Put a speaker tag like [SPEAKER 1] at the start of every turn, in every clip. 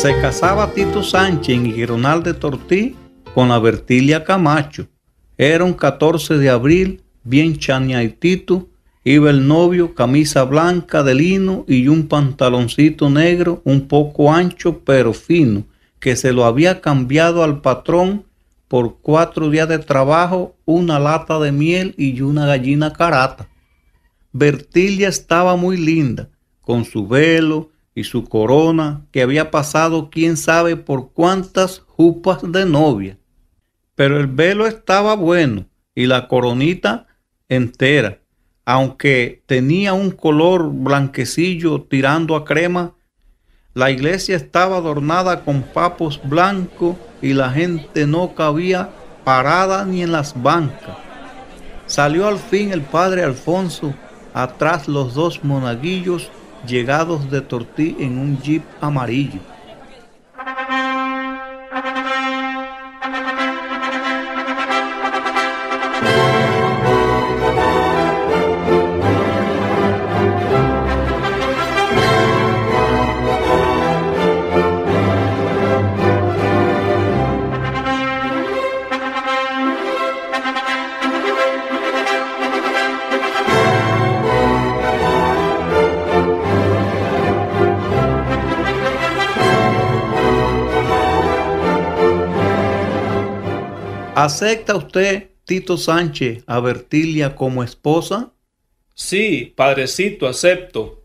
[SPEAKER 1] Se casaba Tito Sánchez en Gironal de Tortí con la Bertilia Camacho. Era un 14 de abril, bien chañaitito. Iba el novio, camisa blanca de lino y un pantaloncito negro un poco ancho pero fino, que se lo había cambiado al patrón por 4 días de trabajo, una lata de miel y una gallina carata. Bertilia estaba muy linda, con su velo y su corona, que había pasado quién sabe por cuántas jupas de novia. Pero el velo estaba bueno y la coronita entera, aunque tenía un color blanquecillo tirando a crema. La iglesia estaba adornada con papos blancos y la gente no cabía parada ni en las bancas. Salió al fin el padre Alfonso, atrás los 2 monaguillos llegados de Tortí en un jeep amarillo. ¿Acepta usted, Tito Sánchez, a Bertilia como esposa?
[SPEAKER 2] Sí, padrecito, acepto.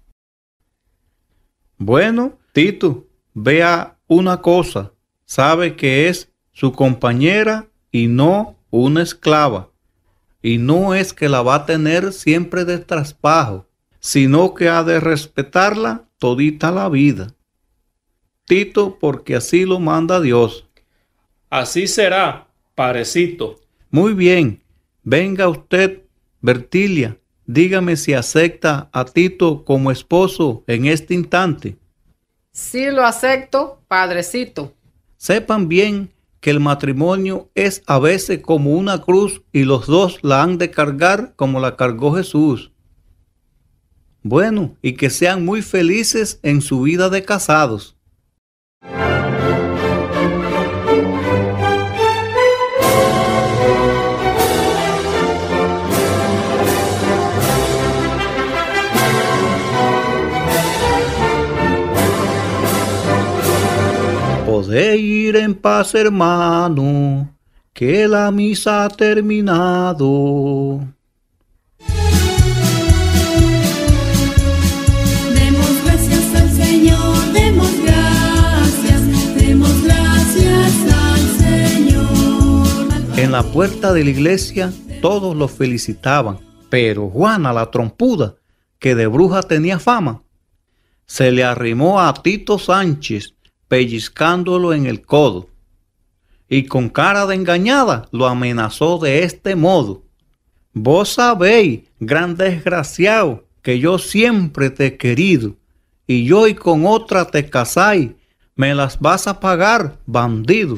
[SPEAKER 1] Bueno, Tito, vea una cosa. Sabe que es su compañera y no una esclava. Y no es que la va a tener siempre de traspajo, sino que ha de respetarla todita la vida. Tito, porque así lo manda Dios.
[SPEAKER 2] Así será, padrecito.
[SPEAKER 1] Muy bien, venga usted, Bertilia, dígame si acepta a Tito como esposo en este instante.
[SPEAKER 3] Sí lo acepto, padrecito.
[SPEAKER 1] Sepan bien que el matrimonio es a veces como una cruz y los dos la han de cargar como la cargó Jesús. Bueno, y que sean muy felices en su vida de casados. Podéis ir en paz, hermano, que la misa ha terminado.
[SPEAKER 4] Demos gracias al Señor, demos gracias al Señor.
[SPEAKER 1] En la puerta de la iglesia todos lo felicitaban, pero Juana la trompuda, que de bruja tenía fama, se le arrimó a Tito Sánchez, pellizcándolo en el codo, y con cara de engañada lo amenazó de este modo: vos sabéis, gran desgraciado, que yo siempre te he querido, y yo y con otra te casáis, me las vas a pagar, bandido.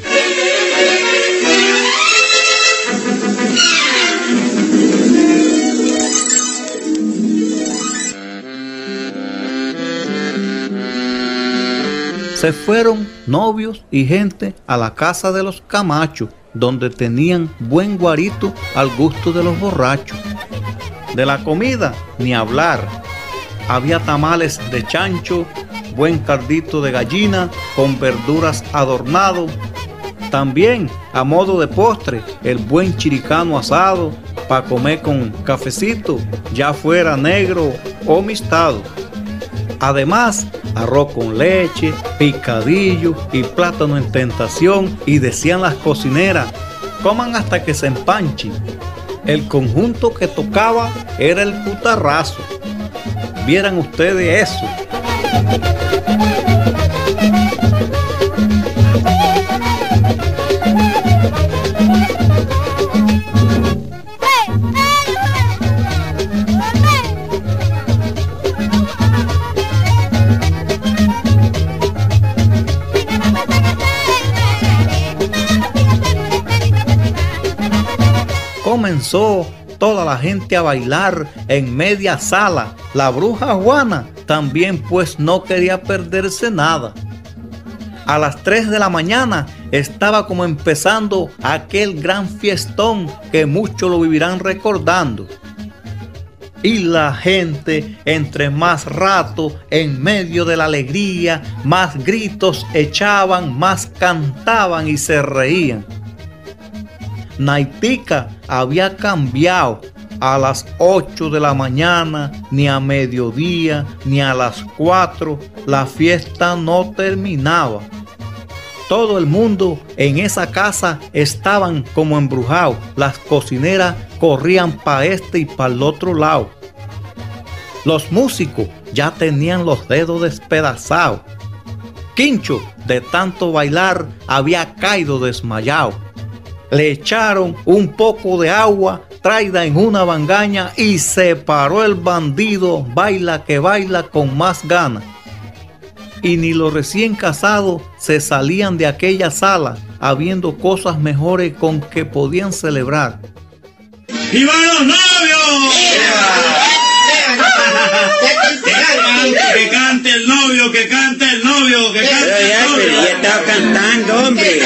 [SPEAKER 1] Se fueron novios y gente a la casa de los Camacho, donde tenían buen guarito al gusto de los borrachos. De la comida, ni hablar. Había tamales de chancho, buen cardito de gallina con verduras adornado. También, a modo de postre, el buen chiricano asado para comer con cafecito, ya fuera negro o mistado. Además, arroz con leche, picadillo y plátano en tentación, y decían las cocineras: coman hasta que se empanchen. El conjunto que tocaba era el putarrazo. Vieran ustedes eso. Comenzó toda la gente a bailar en media sala. La bruja Juana también, pues, no quería perderse nada. A las 3 de la mañana estaba como empezando aquel gran fiestón que muchos lo vivirán recordando. Y la gente, entre más rato, en medio de la alegría, más gritos echaban, más cantaban y se reían. Naitica había cambiado. A las 8 de la mañana, ni a mediodía, ni a las 4, la fiesta no terminaba. Todo el mundo en esa casa estaban como embrujados. Las cocineras corrían para este y para el otro lado. Los músicos ya tenían los dedos despedazados. Quincho, de tanto bailar, había caído desmayado. Le echaron un poco de agua traída en una bangaña y se paró el bandido, baila que baila con más ganas. Y ni los recién casados se salían de aquella sala habiendo cosas mejores con que podían celebrar.
[SPEAKER 5] ¡Viva los novios! Que cante el novio, que cante el novio, que cante el novio.
[SPEAKER 6] Pero ya estaba cantando, hombre.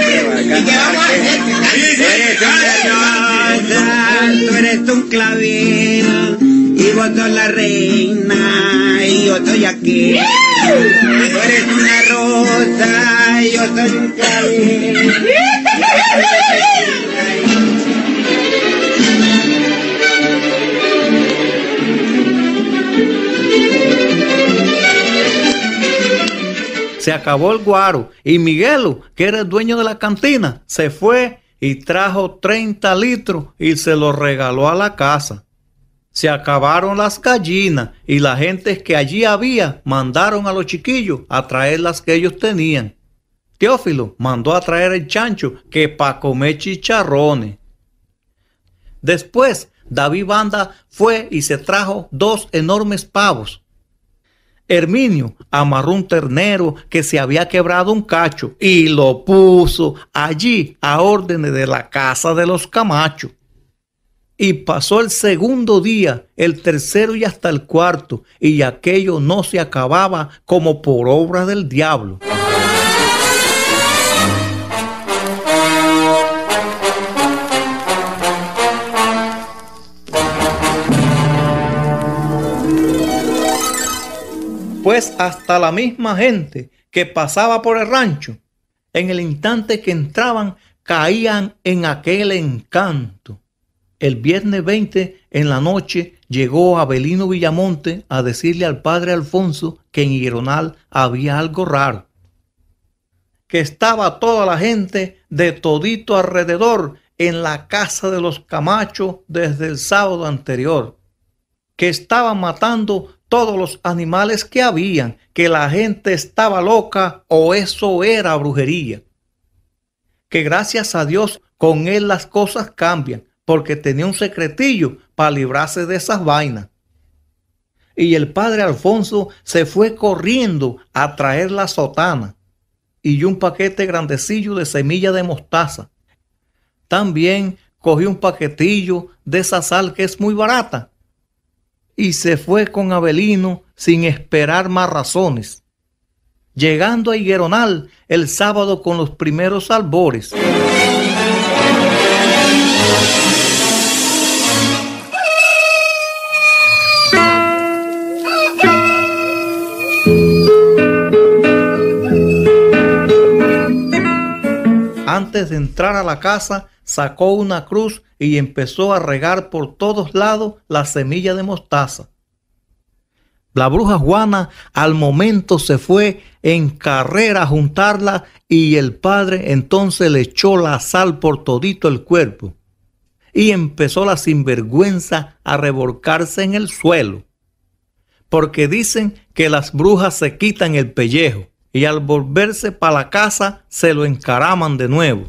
[SPEAKER 6] Tú eres un clavel y vos sos la reina y yo soy aquí. Tú eres una rosa y yo soy un clavel.
[SPEAKER 1] Se acabó el guaro y Miguelo, que era el dueño de la cantina, se fue y trajo 30 litros y se los regaló a la casa. Se acabaron las gallinas y la gente que allí había mandaron a los chiquillos a traer las que ellos tenían. Teófilo mandó a traer el chancho que pa' comer chicharrones. Después David Banda fue y se trajo 2 enormes pavos. Herminio amarró un ternero que se había quebrado un cacho y lo puso allí a órdenes de la casa de los Camacho. Y pasó el segundo día, el tercero y hasta el cuarto, y aquello no se acababa como por obra del diablo. Pues hasta la misma gente que pasaba por el rancho, en el instante que entraban, caían en aquel encanto. El viernes 20 en la noche llegó Abelino Villamonte a decirle al padre Alfonso que en Higueronal había algo raro. Que estaba toda la gente de todito alrededor en la casa de los Camacho desde el sábado anterior. Que estaban matando todos los animales que habían, que la gente estaba loca o eso era brujería. Que gracias a Dios con él las cosas cambian, porque tenía un secretillo para librarse de esas vainas. Y el padre Alfonso se fue corriendo a traer la sotana y un paquete grandecillo de semilla de mostaza. También cogió un paquetillo de esa sal que es muy barata. Y se fue con Abelino sin esperar más razones, llegando a Higueronal el sábado con los primeros albores. Antes de entrar a la casa, sacó una cruz y empezó a regar por todos lados la semilla de mostaza. La bruja Juana al momento se fue en carrera a juntarla y el padre entonces le echó la sal por todito el cuerpo. Y empezó la sinvergüenza a revolcarse en el suelo. Porque dicen que las brujas se quitan el pellejo y al volverse para la casa se lo encaraman de nuevo.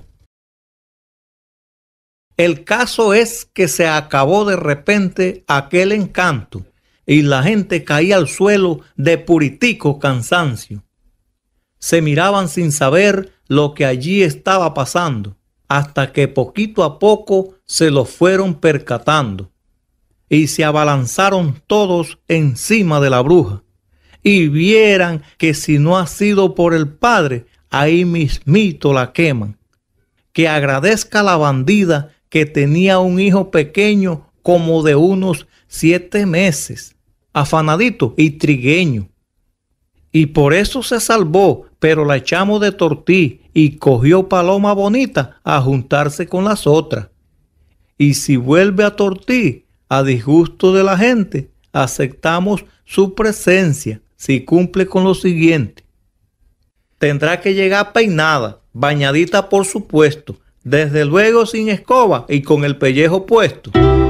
[SPEAKER 1] El caso es que se acabó de repente aquel encanto y la gente caía al suelo de puritico cansancio. Se miraban sin saber lo que allí estaba pasando, hasta que poquito a poco se lo fueron percatando y se abalanzaron todos encima de la bruja y vieran que si no ha sido por el padre, ahí mismito la queman. Que agradezca a la bandida que tenía un hijo pequeño como de unos 7 meses, afanadito y trigueño. Y por eso se salvó, pero la echamos de tortí y cogió paloma bonita a juntarse con las otras. Y si vuelve a tortí, a disgusto de la gente, aceptamos su presencia si cumple con lo siguiente. Tendrá que llegar peinada, bañadita por supuesto, desde luego sin escoba y con el pellejo puesto.